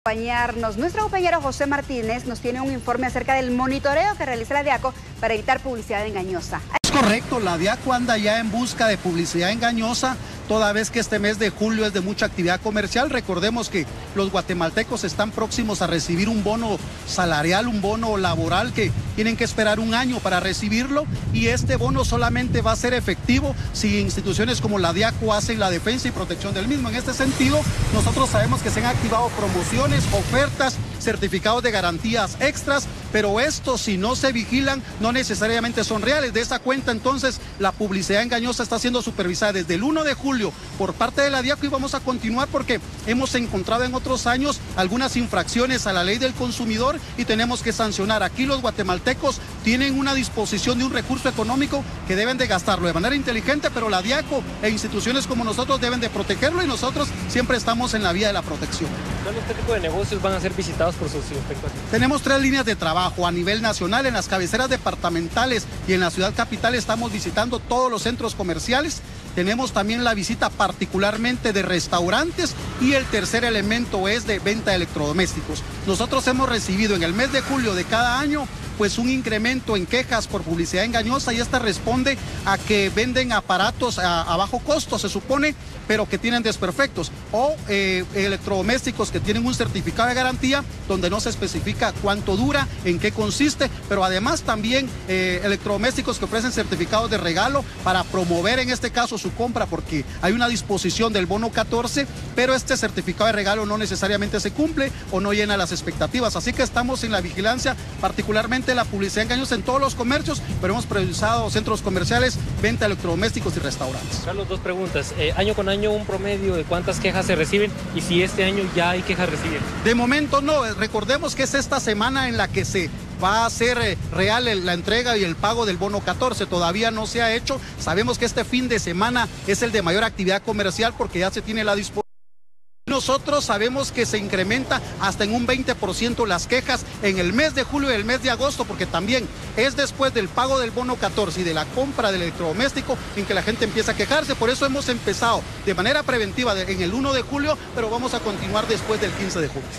Acompañarnos. Nuestro compañero José Martínez nos tiene un informe acerca del monitoreo que realiza la DIACO para evitar publicidad engañosa. Es correcto, la DIACO anda ya en busca de publicidad engañosa, toda vez que este mes de julio es de mucha actividad comercial. Recordemos que los guatemaltecos están próximos a recibir un bono salarial, un bono laboral que tienen que esperar un año para recibirlo, y este bono solamente va a ser efectivo si instituciones como la DIACO hacen la defensa y protección del mismo. En este sentido, nosotros sabemos que se han activado promociones, ofertas, certificados de garantías extras, pero estos, si no se vigilan, no necesariamente son reales. De esa cuenta, entonces, la publicidad engañosa está siendo supervisada desde el 1 de julio por parte de la DIACO, y vamos a continuar porque hemos encontrado en otros años algunas infracciones a la ley del consumidor y tenemos que sancionar. Aquí los guatemaltecos tienen una disposición de un recurso económico que deben de gastarlo de manera inteligente, pero la DIACO e instituciones como nosotros deben de protegerlo, y nosotros siempre estamos en la vía de la protección. ¿Este tipo de negocios van a ser visitados por sus inspectores? Tenemos 3 líneas de trabajo a nivel nacional. En las cabeceras departamentales y en la ciudad capital estamos visitando todos los centros comerciales. Tenemos también la visita particularmente de restaurantes, y el tercer elemento es de venta de electrodomésticos. Nosotros hemos recibido en el mes de julio de cada año pues un incremento en quejas por publicidad engañosa, y esta responde a que venden aparatos a bajo costo, se supone, pero que tienen desperfectos, o electrodomésticos que tienen un certificado de garantía donde no se especifica cuánto dura, en qué consiste, pero además también electrodomésticos que ofrecen certificados de regalo para promover en este caso su compra, porque hay una disposición del bono 14, pero este certificado de regalo no necesariamente se cumple o no llena las expectativas. Así que estamos en la vigilancia, particularmente la publicidad engañosa en todos los comercios, pero hemos previsado centros comerciales, venta de electrodomésticos y restaurantes. Carlos, 2 preguntas. Año con año, un promedio de cuántas quejas se reciben, y si este año ya hay quejas recibidas. De momento no. Recordemos que es esta semana en la que se va a hacer real la entrega y el pago del bono 14. Todavía no se ha hecho. Sabemos que este fin de semana es el de mayor actividad comercial porque ya se tiene la disposición. Nosotros sabemos que se incrementa hasta en un 20% las quejas en el mes de julio y el mes de agosto, porque también es después del pago del bono 14 y de la compra del electrodoméstico en que la gente empieza a quejarse. Por eso hemos empezado de manera preventiva en el 1 de julio, pero vamos a continuar después del 15 de julio.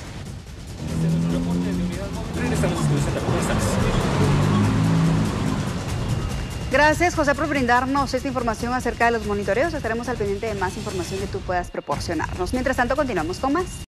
Gracias, José, por brindarnos esta información acerca de los monitoreos. Estaremos al pendiente de más información que tú puedas proporcionarnos. Mientras tanto, continuamos con más.